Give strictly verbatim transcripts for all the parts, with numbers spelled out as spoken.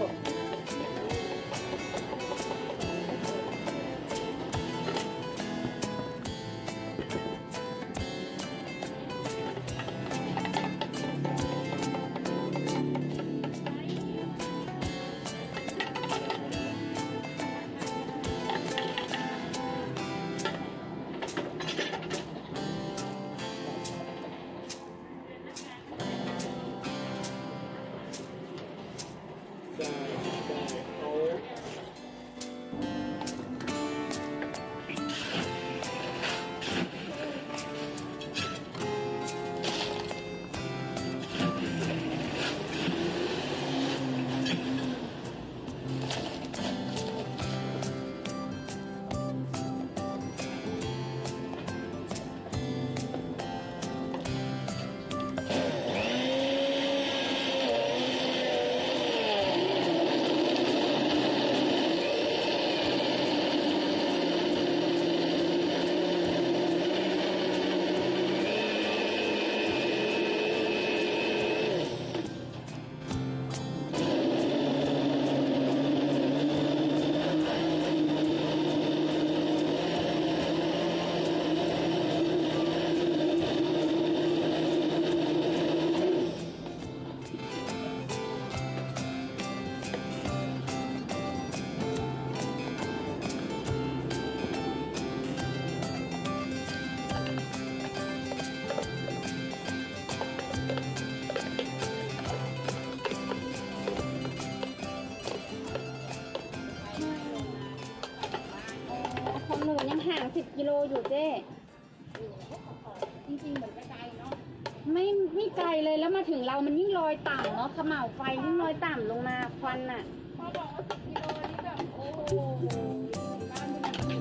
ของหนูยังห่างสิบกิโลอยู่เจ้จริงๆเหมือนไกลเนาะไม่ไม่ไกลเลยแล้วมาถึงเรามันยิ่งลอยต่ำเนาะเขม่าวไฟยิ่งลอยต่ำลงมาควันน่ะพอบอกว่าสิบกิโลนี่แบบโอ้โหบ้าน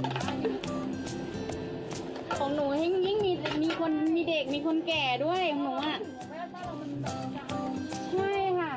ของหนูยิ่งยิ่งมีมีคนมีเด็กมีคนแก่ด้วยของหนูอ่ะใช่ค่ะ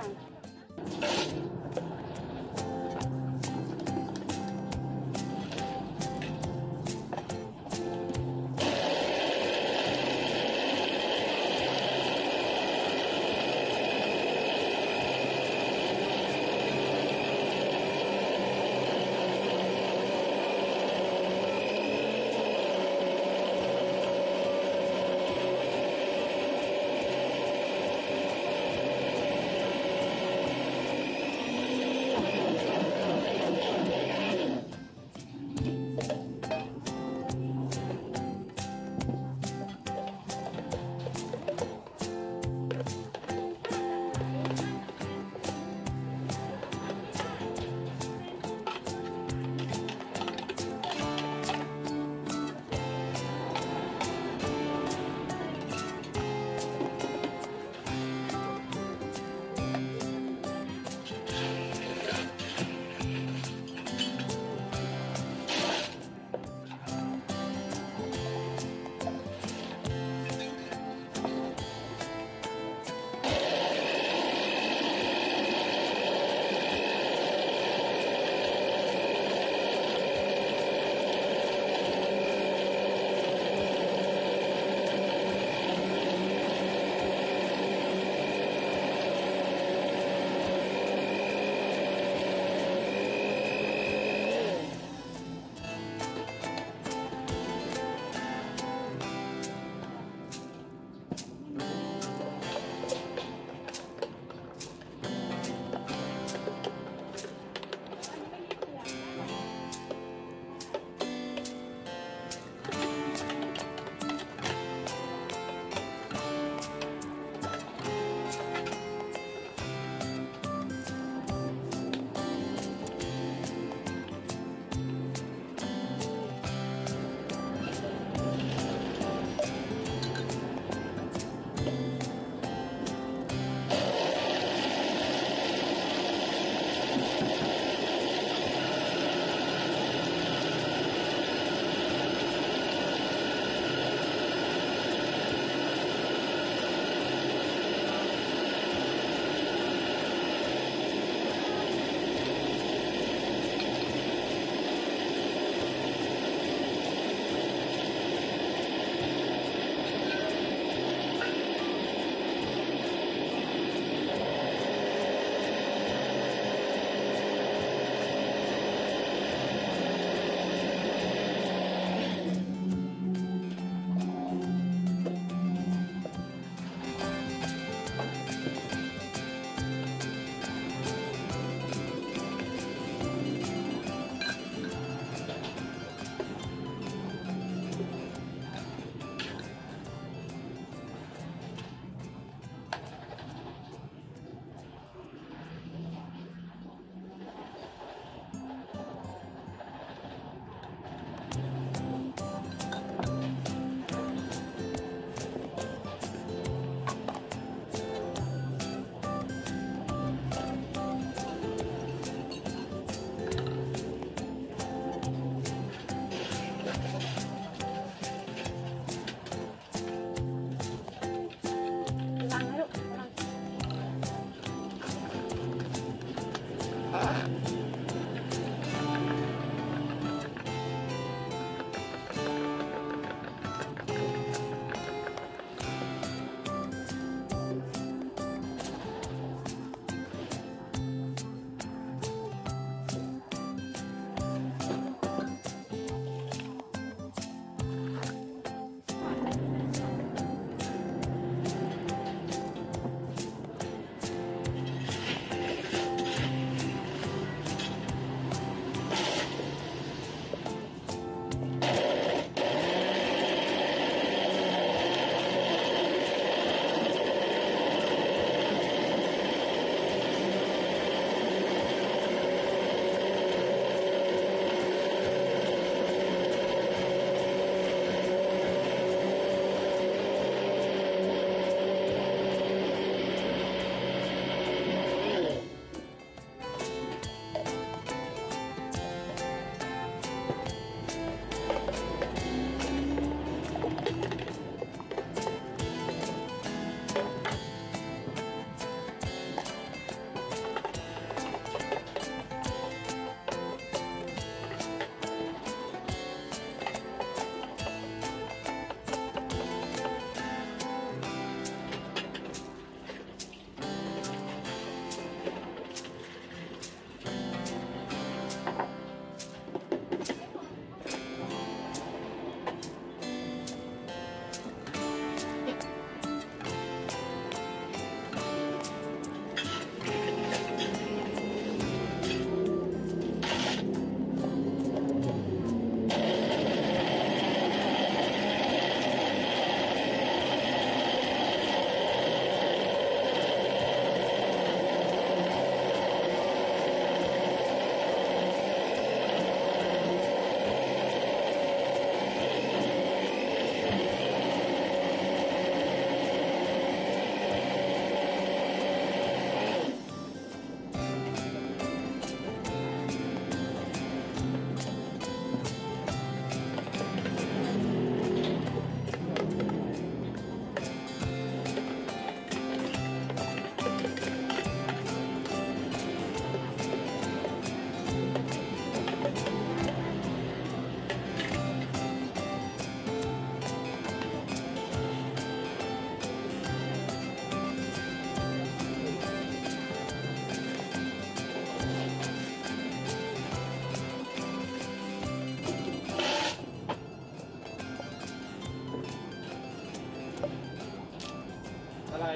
อะไร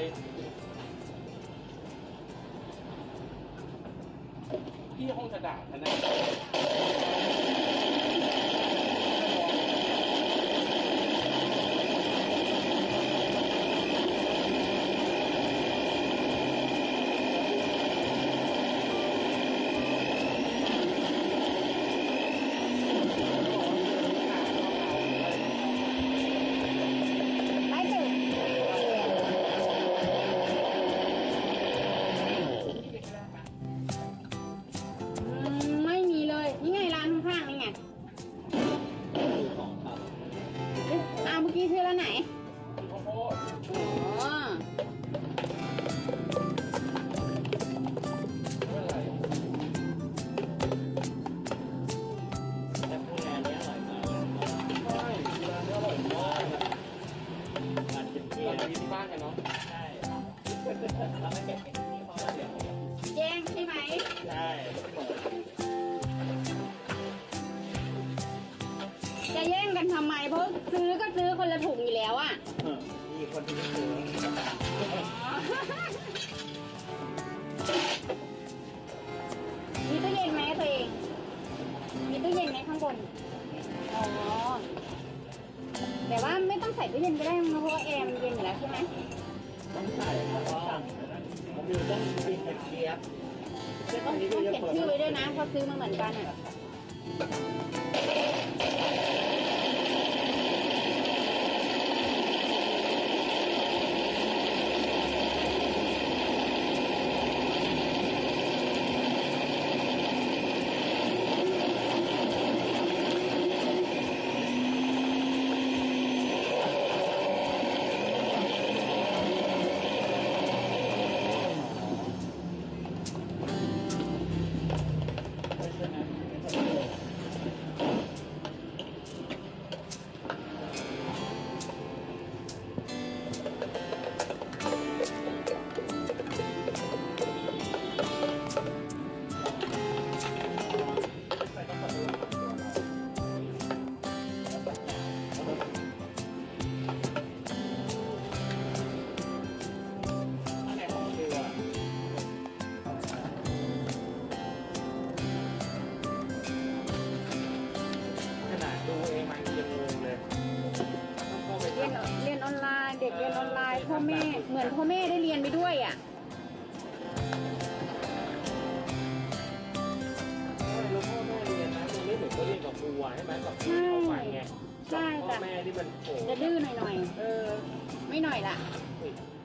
ที่ห้องกระดาษนะที่บ้านกันเนาะใช่เราไม่เก็บที่นี่เพราะว่าเดี๋ยวแย่งใช่ไหมใช่จะแย่งกันทำไมเพราะซื้อก็ซื้อคนละถุงอยู่แล้วอ่ะมีคนที่ซื้อมีตู้เย็นไหมตัวเองมีตู้เย็นไหมข้างบนอ๋อแต่ว่าไม่ต้องใส่ตู้เย็นก็ได้เพราะว่าแอร์มันเย็นอยู่แล้วใช่ไหมต้องใส่เพราะว่าผมอยู่ต้องกินเป็นเกี๊ยบต้องเขียนชื่อไว้ด้วยนะเพราะซื้อมาเหมือนกันอ่ะด็กเรียนออนไลน์พ่อแม่เหมือนพ่อแม่ได้เรียนไปด้วยอ่ะแล้วพ่อแม่เรียนนะมันไม่เหมือนเขาเรียนกับครูใช่ไหมกับพ่อฝันไงใช่พ่อแต่แม่ที่มันโผล่จะดื้อหน่อยเออๆไม่หน่อยล่ะเฮ้ย